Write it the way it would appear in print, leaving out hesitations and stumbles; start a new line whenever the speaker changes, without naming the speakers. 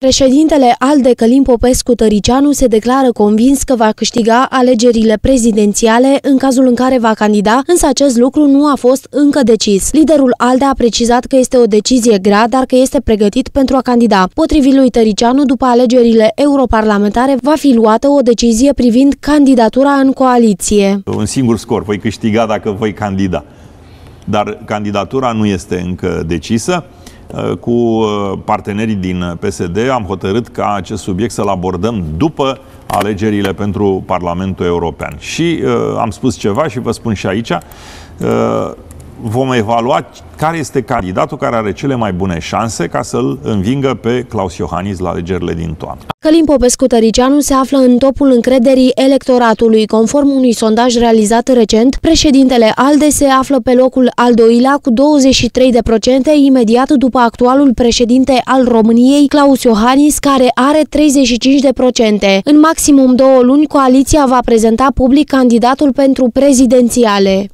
Președintele ALDE Călin Popescu-Tăricianu se declară convins că va câștiga alegerile prezidențiale în cazul în care va candida, însă acest lucru nu a fost încă decis. Liderul ALDE a precizat că este o decizie grea, dar că este pregătit pentru a candida. Potrivit lui Tăricianu, după alegerile europarlamentare va fi luată o decizie privind candidatura în coaliție.
Un singur scor, voi câștiga dacă voi candida. Dar candidatura nu este încă decisă. Cu partenerii din PSD am hotărât ca acest subiect să-l abordăm după alegerile pentru Parlamentul European. Și am spus ceva și vă spun și aici, vom evalua care este candidatul care are cele mai bune șanse ca să-l învingă pe Klaus Iohannis la alegerile din toamnă.
Călin Popescu-Tăricianu se află în topul încrederii electoratului. Conform unui sondaj realizat recent, președintele ALDE se află pe locul al doilea cu 23%, imediat după actualul președinte al României, Klaus Iohannis, care are 35%. În maximum 2 luni, coaliția va prezenta public candidatul pentru prezidențiale.